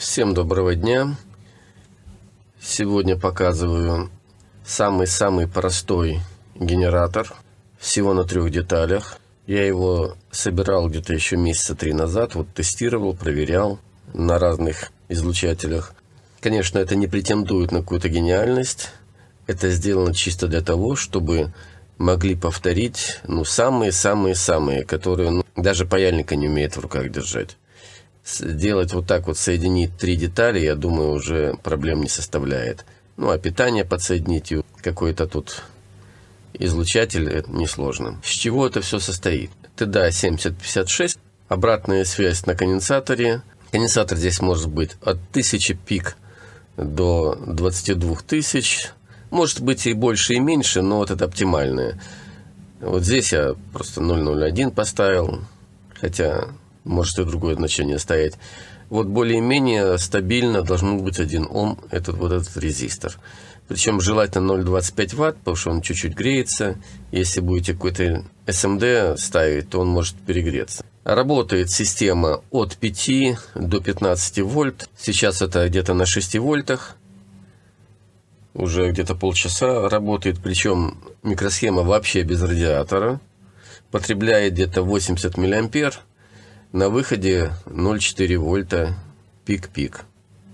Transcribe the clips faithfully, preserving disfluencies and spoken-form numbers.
Всем доброго дня! Сегодня показываю самый-самый простой генератор, всего на трех деталях. Я его собирал где-то еще месяца три назад, вот тестировал, проверял на разных излучателях. Конечно, это не претендует на какую-то гениальность, это сделано чисто для того, чтобы могли повторить ну самые-самые-самые, которые ну, даже паяльника не умеет в руках держать. Сделать вот так вот, соединить три детали, я думаю, уже проблем не составляет. Ну, а питание подсоединить и какой-то тут излучатель, это несложно. С чего это все состоит? тэ дэ а семьдесят пятьдесят шесть, обратная связь на конденсаторе. Конденсатор здесь может быть от тысячи пик до двадцати двух тысяч. Может быть и больше, и меньше, но вот это оптимальное. Вот здесь я просто ноль ноль один поставил, хотя... может и другое значение стоять. Вот более-менее стабильно должно быть один ом, этот вот этот резистор. Причем желательно ноль целых двадцать пять ватт, потому что он чуть-чуть греется. Если будете какой-то эс эм дэ ставить, то он может перегреться. Работает система от пяти до пятнадцати вольт. Сейчас это где-то на шести вольтах. Уже где-то полчаса работает. Причем микросхема вообще без радиатора. Потребляет где-то восемьдесят миллиампер. На выходе ноль целых четыре вольта пик-пик.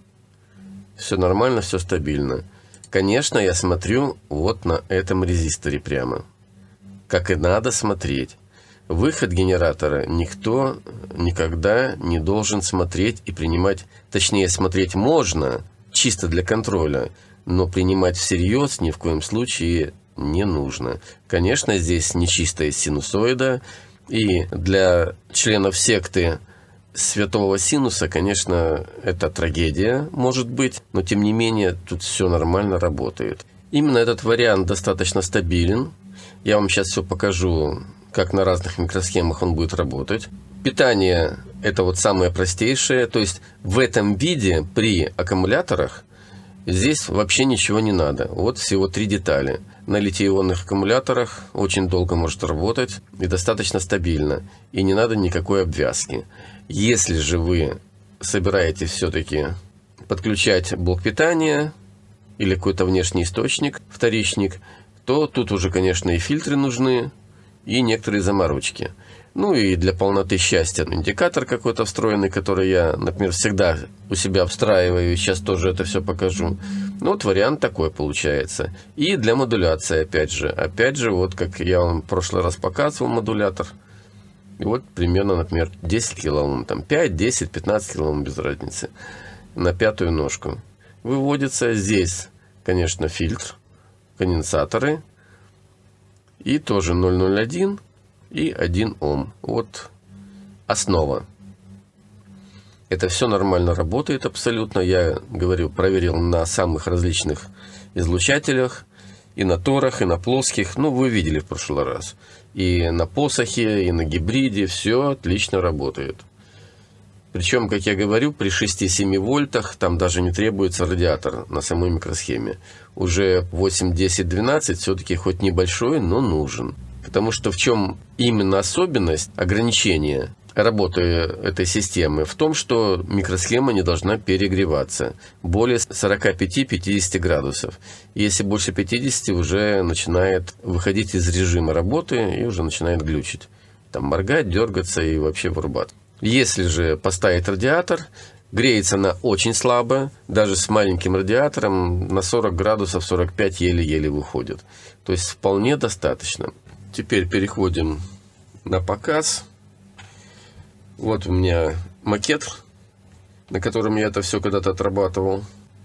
Все нормально, все стабильно. Конечно, я смотрю вот на этом резисторе прямо. Как и надо смотреть. Выход генератора никто никогда не должен смотреть и принимать. Точнее, смотреть можно, чисто для контроля. Но принимать всерьез ни в коем случае не нужно. Конечно, здесь нечистая синусоида. И для членов секты святого синуса, конечно, это трагедия, может быть, но тем не менее тут все нормально работает. Именно этот вариант достаточно стабилен. Я вам сейчас все покажу, как на разных микросхемах он будет работать. Питание – это вот самое простейшее, то есть в этом виде при аккумуляторах здесь вообще ничего не надо. Вот всего три детали. На литий-ионных аккумуляторах очень долго может работать и достаточно стабильно. И не надо никакой обвязки. Если же вы собираетесь все-таки подключать блок питания или какой-то внешний источник, вторичник, то тут уже, конечно, и фильтры нужны, и некоторые заморочки. Ну и для полноты счастья индикатор какой-то встроенный, который я, например, всегда у себя встраиваю, сейчас тоже это все покажу. Ну вот вариант такой получается. И для модуляции, опять же. Опять же, вот как я вам в прошлый раз показывал модулятор. И вот примерно, например, десять килоом, там пять, десять, пятнадцать килоом, без разницы. На пятую ножку. Выводится здесь, конечно, фильтр, конденсаторы. И тоже ноль целых ноль один. И один ом. Вот основа. Это все нормально работает абсолютно. Я говорю, проверил на самых различных излучателях. И на торах, и на плоских. Ну, вы видели в прошлый раз. И на посохе, и на гибриде. Все отлично работает. Причем, как я говорю, при шести-семи вольтах там даже не требуется радиатор на самой микросхеме. Уже восемь, десять, двенадцать все-таки хоть небольшой, но нужен. Потому что в чем именно особенность ограничения работы этой системы? В том, что микросхема не должна перегреваться более сорока пяти — пятидесяти градусов. Если больше пятидесяти, уже начинает выходить из режима работы и уже начинает глючить. Там моргать, дергаться и вообще вырубать. Если же поставить радиатор, греется она очень слабо, даже с маленьким радиатором на сорок градусов, сорок пять еле-еле выходит. То есть вполне достаточно. Теперь переходим на показ. Вот у меня макет, на котором я это все когда-то отрабатывал.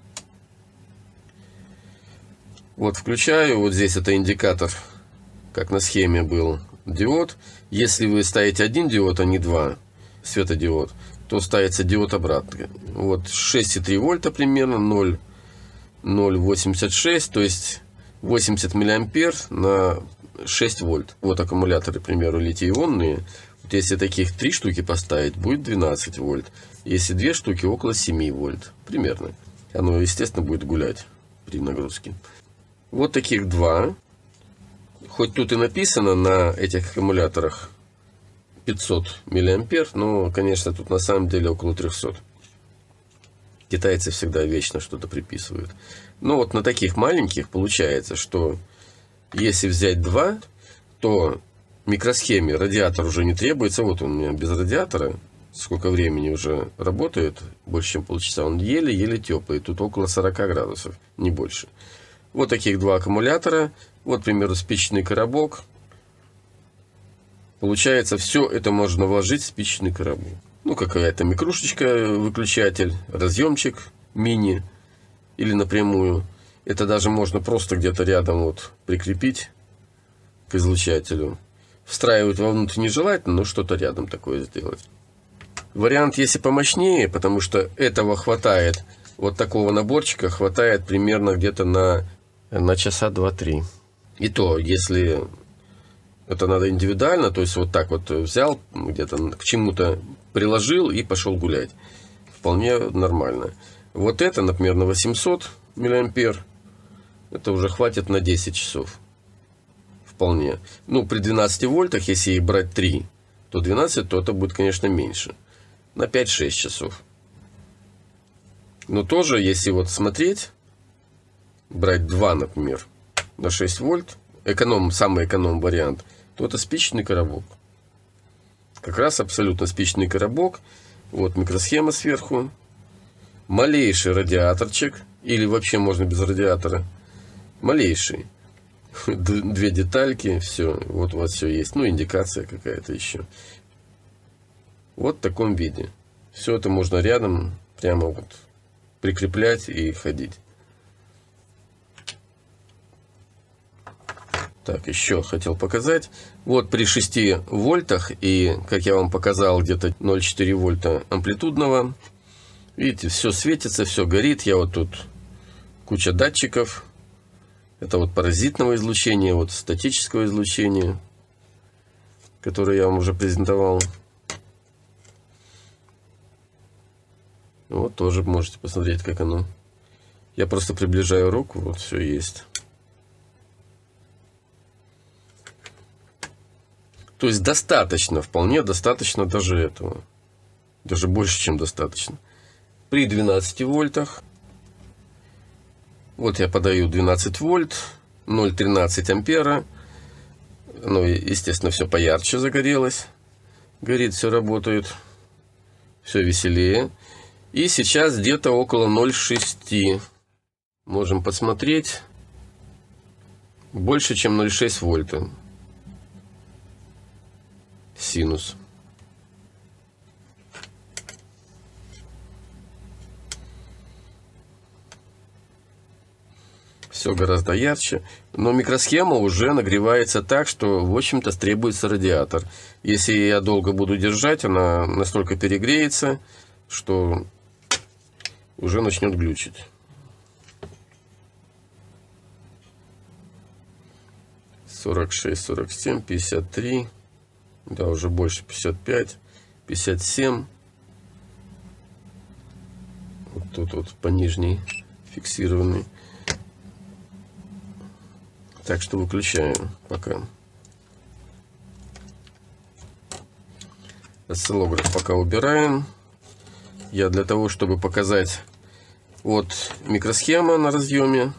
Вот включаю, вот здесь это индикатор, как на схеме был диод. Если вы ставите один диод, а не два, светодиод, то ставится диод обратно. Вот шесть и три вольта примерно, ноль целых восемьдесят шесть, то есть восемьдесят миллиампер на шесть вольт. Вот аккумуляторы, к примеру, литий-ионные. Вот если таких три штуки поставить, будет двенадцать вольт. Если две штуки, около семи вольт. Примерно. Оно, естественно, будет гулять при нагрузке. Вот таких два. Хоть тут и написано на этих аккумуляторах пятьсот миллиампер, но, конечно, тут на самом деле около трехсот. Китайцы всегда вечно что-то приписывают. Но вот на таких маленьких получается, что если взять два, то в микросхеме радиатор уже не требуется. Вот он у меня без радиатора. Сколько времени уже работает, больше чем полчаса. Он еле-еле теплый. Тут около сорока градусов, не больше. Вот таких два аккумулятора. Вот, к примеру, спичечный коробок. Получается, все это можно вложить в спичечный коробок. Ну, какая-то микрушечка, выключатель, разъемчик мини или напрямую. Это даже можно просто где-то рядом вот прикрепить к излучателю. Встраивать вовнутрь нежелательно, но что-то рядом такое сделать. Вариант, если помощнее, потому что этого хватает, вот такого наборчика хватает примерно где-то на, на часа два-три. И то, если это надо индивидуально, то есть вот так вот взял, где-то к чему-то приложил и пошел гулять. Вполне нормально. Вот это, например, на восемьсот миллиампер, это уже хватит на десять часов. Вполне. Ну, при двенадцати вольтах, если брать три, то двенадцать, то это будет, конечно, меньше. На пять-шесть часов. Но тоже, если вот смотреть, брать два, например, на шесть вольт, эконом, самый эконом вариант, то это спичечный коробок. Как раз абсолютно спичечный коробок. Вот микросхема сверху. Малейший радиаторчик. Или вообще можно без радиатора. Малейший. Две детальки. Все. Вот у вас все есть. Ну, индикация какая-то еще. Вот в таком виде. Все это можно рядом прямо вот прикреплять и ходить. Так, еще хотел показать. Вот при шести вольтах и, как я вам показал, где-то ноль целых четыре вольта амплитудного. Видите, все светится, все горит. Я вот тут куча датчиков. Это вот паразитного излучения, вот статического излучения, которое я вам уже презентовал. Вот тоже можете посмотреть, как оно. Я просто приближаю руку, вот все есть. То есть достаточно, вполне достаточно даже этого. Даже больше, чем достаточно. При двенадцати вольтах. Вот я подаю двенадцать вольт, ноль целых тринадцать ампера. Ну, естественно, все поярче загорелось. Горит, все работает. Все веселее. И сейчас где-то около ноль целых шесть. Можем посмотреть. Больше, чем ноль целых шесть вольта. Синус. Все гораздо ярче. Но микросхема уже нагревается так, что, в общем-то, требуется радиатор. Если я долго буду держать, она настолько перегреется, что уже начнет глючить. сорок шесть, сорок семь, пятьдесят три. Да, уже больше, пятьдесят пять, пятьдесят семь. Вот тут вот по нижней фиксированный. Так что выключаем пока. Осциллограф пока убираем. Я для того, чтобы показать вот микросхема на разъеме.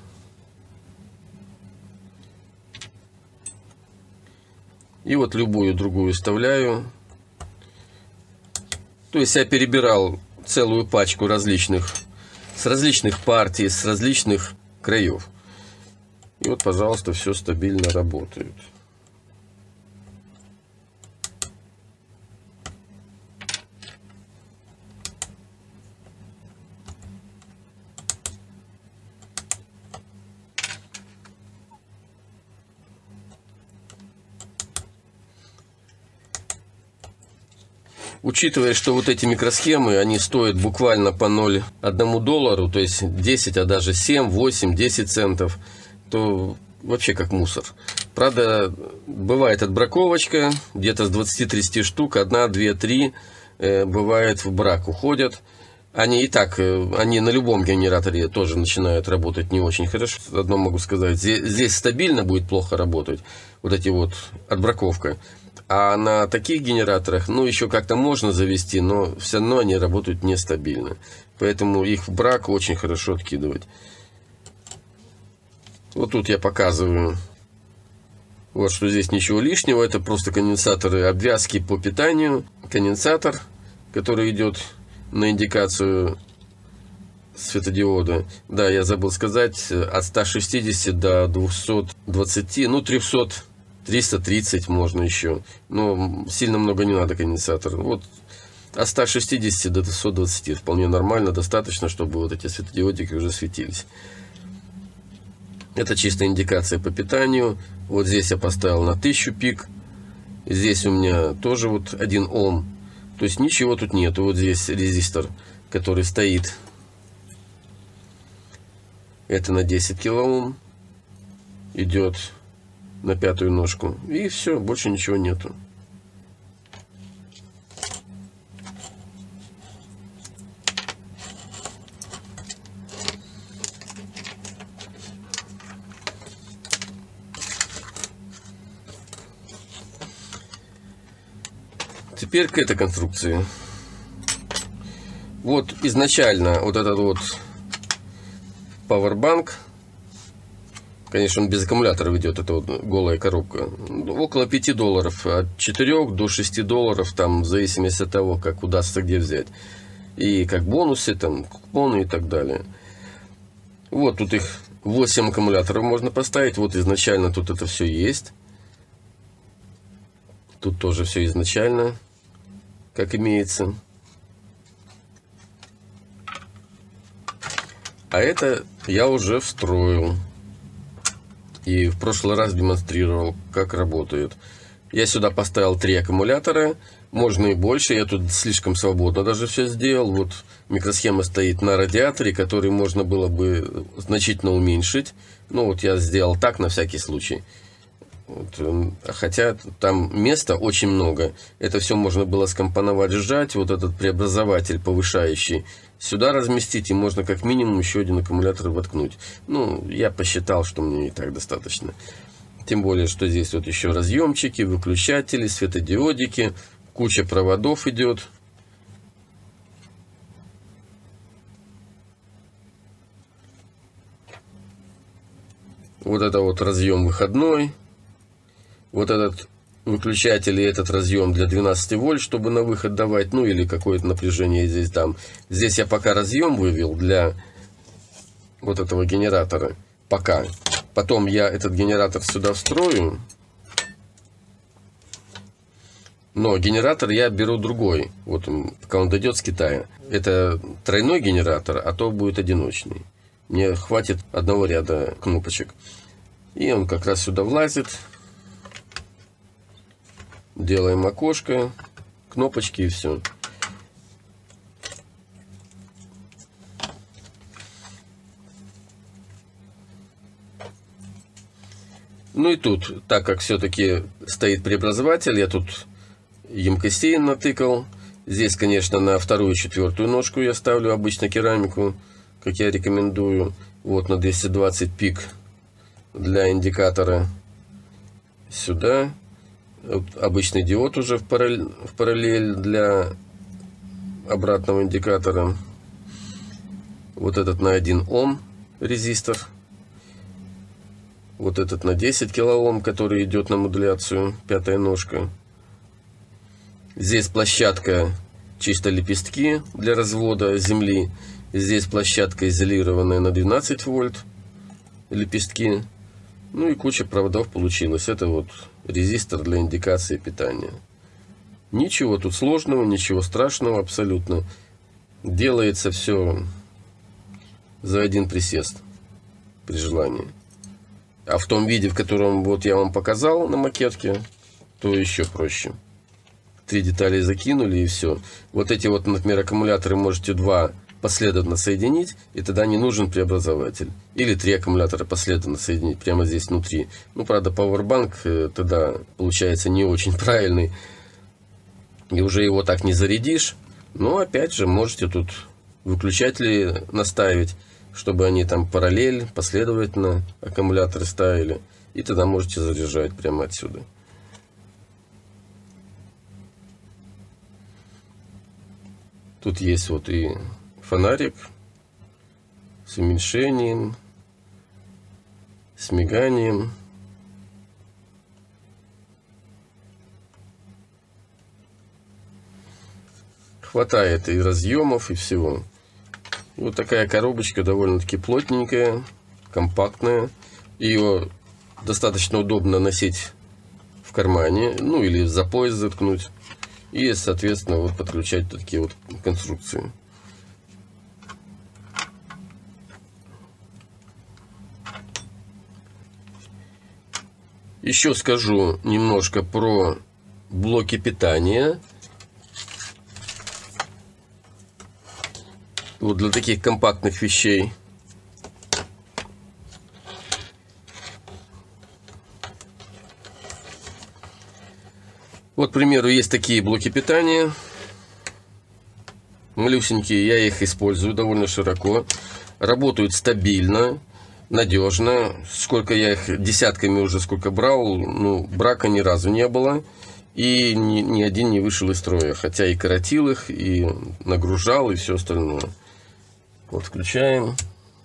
И вот любую другую вставляю. То есть я перебирал целую пачку различных, с различных партий, с различных краев. И вот, пожалуйста, все стабильно работает. Учитывая, что вот эти микросхемы, они стоят буквально по ноль целых одному доллару, то есть десять, а даже семь, восемь, десять центов, то вообще как мусор. Правда, бывает отбраковочка, где-то с двадцати-тридцати штук, одна, две, три, э, бывает в брак уходят. Они и так, э, они на любом генераторе тоже начинают работать не очень хорошо. Одно могу сказать, здесь, здесь стабильно будет плохо работать, вот эти вот отбраковка. А на таких генераторах, ну, еще как-то можно завести, но все равно они работают нестабильно. Поэтому их в брак очень хорошо откидывать. Вот тут я показываю, вот что здесь ничего лишнего. Это просто конденсаторы, обвязки по питанию. Конденсатор, который идет на индикацию светодиода. Да, я забыл сказать, от ста шестидесяти до двухсот двадцати, ну, трёхсот, триста тридцать можно еще. Но сильно много не надо конденсатора. Вот от ста шестидесяти до двухсот двадцати вполне нормально, достаточно, чтобы вот эти светодиодики уже светились. Это чистая индикация по питанию. Вот здесь я поставил на тысячу пик. Здесь у меня тоже вот один Ом. То есть ничего тут нету. Вот здесь резистор, который стоит. Это на десять килоом. Идет на пятую ножку. И все, больше ничего нету. Теперь к этой конструкции. Вот изначально вот этот вот Powerbank, конечно, он без аккумулятора идет, это вот голая коробка, около пяти долларов, от четырёх до шести долларов, там, в зависимости от того, как удастся где взять. И как бонусы, там, купоны и так далее. Вот тут их восемь аккумуляторов можно поставить. Вот изначально тут это все есть. Тут тоже все изначально, как имеется. А это я уже встроил. И в прошлый раз демонстрировал, как работает. Я сюда поставил три аккумулятора. Можно и больше. Я тут слишком свободно даже все сделал. Вот микросхема стоит на радиаторе, который можно было бы значительно уменьшить. Ну вот я сделал так на всякий случай. Вот, хотя там места очень много. Это все можно было скомпоновать, сжать. Вот этот преобразователь повышающий сюда разместить. И можно как минимум еще один аккумулятор воткнуть. Ну, я посчитал, что мне и так достаточно. Тем более, что здесь вот еще разъемчики, выключатели, светодиодики. Куча проводов идет. Вот это вот разъем выходной. Вот этот выключатель и этот разъем для двенадцати вольт, чтобы на выход давать, ну или какое-то напряжение здесь дам. Здесь я пока разъем вывел для вот этого генератора. Пока. Потом я этот генератор сюда встрою. Но генератор я беру другой. Вот он, пока он дойдет с Китая. Это тройной генератор, а то будет одиночный. Мне хватит одного ряда кнопочек. И он как раз сюда влазит. Делаем окошко, кнопочки и все. Ну и тут, так как все-таки стоит преобразователь, я тут емкостей натыкал. Здесь, конечно, на вторую и четвертую ножку я ставлю обычно керамику, как я рекомендую. Вот на двести двадцать пик для индикатора. Сюда. Вот обычный диод уже в параллель, в параллель для обратного индикатора. Вот этот на один Ом резистор. Вот этот на десять килоом, который идет на модуляцию, пятая ножка. Здесь площадка чисто лепестки для развода земли. Здесь площадка изолированная на двенадцать вольт, лепестки. Ну и куча проводов получилось. Это вот резистор для индикации питания. Ничего тут сложного, ничего страшного абсолютно. Делается все за один присест при желании. А в том виде, в котором вот я вам показал на макетке, то еще проще. Три детали закинули и все. Вот эти вот, например, аккумуляторы можете два последовательно соединить, и тогда не нужен преобразователь. Или три аккумулятора последовательно соединить прямо здесь внутри. Ну, правда, Powerbank тогда получается не очень правильный. И уже его так не зарядишь. Но опять же, можете тут выключатели наставить, чтобы они там параллель, последовательно аккумуляторы ставили. И тогда можете заряжать прямо отсюда. Тут есть вот и фонарик с уменьшением, с миганием. Хватает и разъемов, и всего. Вот такая коробочка довольно-таки плотненькая, компактная. Ее достаточно удобно носить в кармане, ну или за пояс заткнуть. И, соответственно, вот подключать такие вот конструкции. Еще скажу немножко про блоки питания. Вот для таких компактных вещей. Вот, к примеру, есть такие блоки питания. Малюсенькие, я их использую довольно широко. Работают стабильно, надежно. Сколько я их десятками уже сколько брал, ну, брака ни разу не было. И ни, ни один не вышел из строя. Хотя и коротил их, и нагружал, и все остальное. Вот включаем.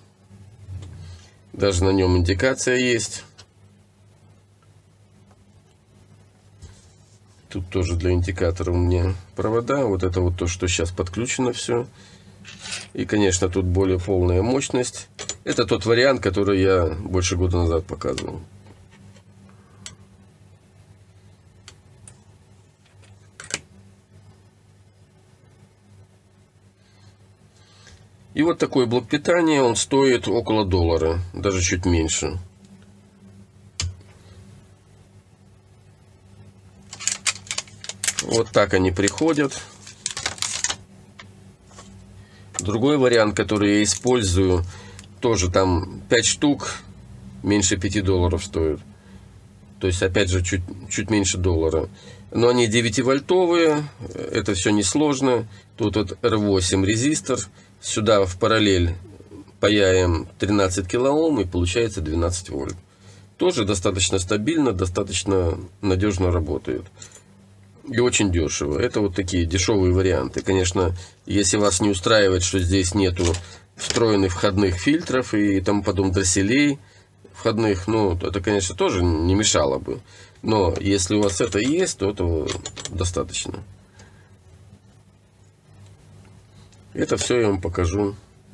Даже на нем индикация есть. Тут тоже для индикатора у меня провода. Вот это вот то, что сейчас подключено все. И, конечно, тут более полная мощность. Это тот вариант, который я больше года назад показывал. И вот такой блок питания, он стоит около доллара, даже чуть меньше. Вот так они приходят. Другой вариант, который я использую, тоже там пять штук, меньше пяти долларов стоит. То есть, опять же, чуть, чуть меньше доллара. Но они девятивольтовые, это все несложно. Тут вот эр восемь резистор. Сюда в параллель паяем тринадцать килоом и получается двенадцать вольт. Тоже достаточно стабильно, достаточно надежно работает. И очень дешево. Это вот такие дешевые варианты. Конечно, если вас не устраивает, что здесь нету встроенных входных фильтров и тому подобных дросселей входных, ну, это, конечно, тоже не мешало бы. Но если у вас это есть, то этого достаточно. Это все я вам покажу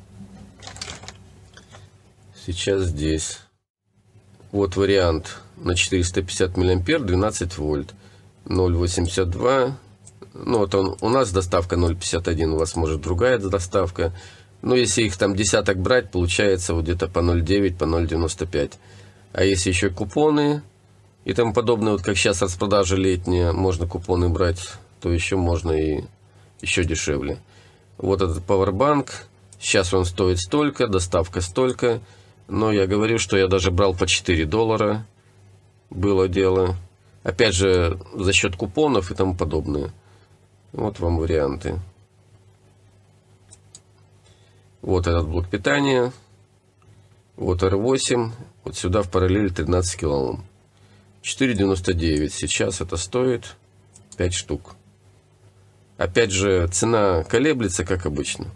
сейчас здесь. Вот вариант на четыреста пятьдесят миллиампер, двенадцать вольт, ноль восемьдесят два. Ну, вот он, у нас доставка ноль пятьдесят один, у вас может другая доставка. Но если их там десяток брать, получается вот где-то по ноль девять, по ноль девяносто пять. А если еще купоны и тому подобное, вот как сейчас распродажа летняя, можно купоны брать, то еще можно и еще дешевле. Вот этот пауэрбанк, сейчас он стоит столько, доставка столько, но я говорю, что я даже брал по четыре доллара, было дело. Опять же, за счет купонов и тому подобное. Вот вам варианты. Вот этот блок питания, вот эр восемь, вот сюда в параллель тринадцать килоом. четыре девяносто девять, сейчас это стоит пять штук. Опять же, цена колеблется, как обычно.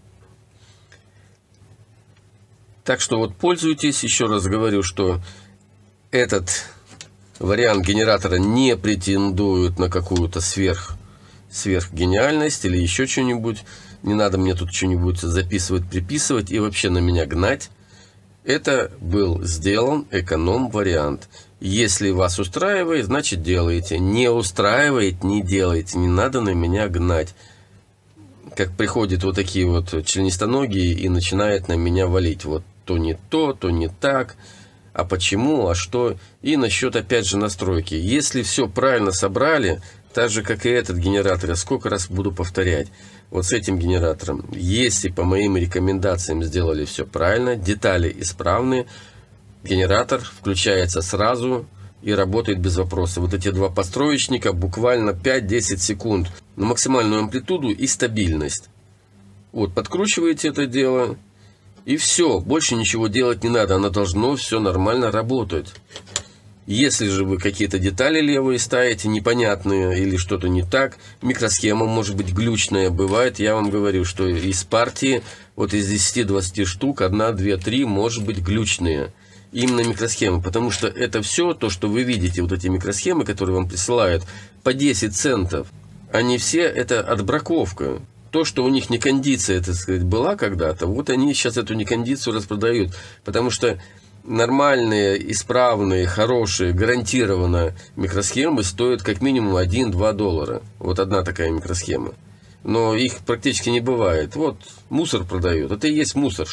Так что вот пользуйтесь. Еще раз говорю, что этот вариант генератора не претендует на какую-то сверх, сверхгениальность или еще что-нибудь. Не надо мне тут что-нибудь записывать, приписывать и вообще на меня гнать. Это был сделан эконом-вариант. Если вас устраивает, значит делаете. Не устраивает, не делайте. Не надо на меня гнать. Как приходят вот такие вот членистоногие и начинают на меня валить. Вот то не то, то не так. А почему, а что? И насчет, опять же, настройки. Если все правильно собрали, так же, как и этот генератор, я сколько раз буду повторять. Вот с этим генератором. Если по моим рекомендациям сделали все правильно, детали исправны, генератор включается сразу и работает без вопроса. Вот эти два построечника буквально пять-десять секунд на максимальную амплитуду и стабильность. Вот, подкручиваете это дело и все. Больше ничего делать не надо. Оно должно все нормально работать. Если же вы какие-то детали левые ставите, непонятные или что-то не так, микросхема может быть глючная, бывает, я вам говорю, что из партии, вот из десяти-двадцати штук, одна, две, три может быть глючные. Именно микросхемы, потому что это все, то, что вы видите, вот эти микросхемы, которые вам присылают, по десять центов, они все, это отбраковка. То, что у них некондиция, так сказать, была когда-то, вот они сейчас эту некондицию распродают, потому что нормальные, исправные, хорошие, гарантированно микросхемы стоят как минимум один-два доллара. Вот одна такая микросхема. Но их практически не бывает. Вот мусор продают. Это и есть мусор.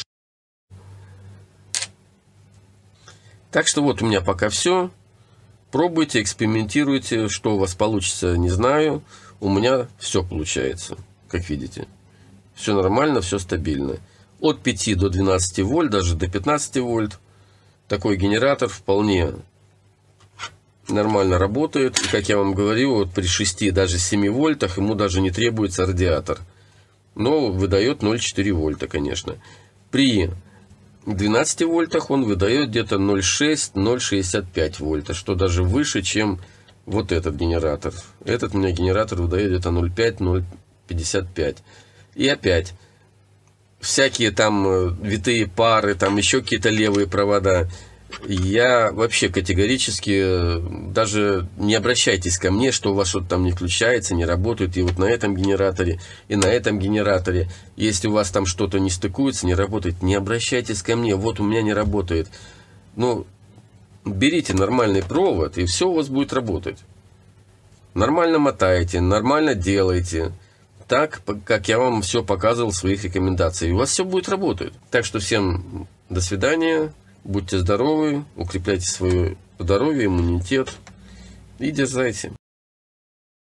Так что вот у меня пока все. Пробуйте, экспериментируйте. Что у вас получится, не знаю. У меня все получается, как видите. Все нормально, все стабильно. От пяти до двенадцати вольт, даже до пятнадцати вольт. Такой генератор вполне нормально работает. И, как я вам говорил, вот при шести, даже семи вольтах ему даже не требуется радиатор. Но выдает ноль целых четыре вольта, конечно. При двенадцати вольтах он выдает где-то ноль целых шесть - ноль целых шестьдесят пять вольта, что даже выше, чем вот этот генератор. Этот у меня генератор выдает где-то ноль целых пять - ноль целых пятьдесят пять. И опять, всякие там витые пары, там еще какие-то левые провода. Я вообще категорически, даже не обращайтесь ко мне, что у вас что-то там не включается, не работает. И вот на этом генераторе, и на этом генераторе. Если у вас там что-то не стыкуется, не работает, не обращайтесь ко мне. Вот у меня не работает. Ну, берите нормальный провод, и все у вас будет работать. Нормально мотаете, нормально делаете. Так, как я вам все показывал в своих рекомендациях. И у вас все будет работать. Так что всем до свидания. Будьте здоровы, укрепляйте свое здоровье, иммунитет и дерзайте.